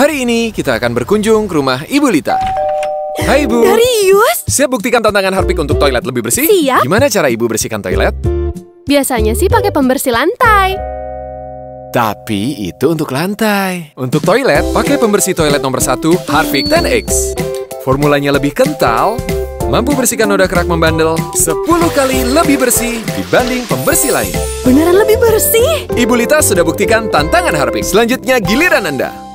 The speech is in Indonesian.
Hari ini kita akan berkunjung ke rumah Ibu Lita. Hai Ibu. Darius? Siap buktikan tantangan Harpic untuk toilet lebih bersih? Siap. Gimana cara Ibu bersihkan toilet? Biasanya sih pakai pembersih lantai. Tapi itu untuk lantai. Untuk toilet, pakai pembersih toilet nomor 1, Harpic 10X. Formulanya lebih kental, mampu bersihkan noda kerak membandel 10 kali lebih bersih dibanding pembersih lain. Beneran lebih bersih? Ibu Lita sudah buktikan tantangan Harpic. Selanjutnya giliran Anda.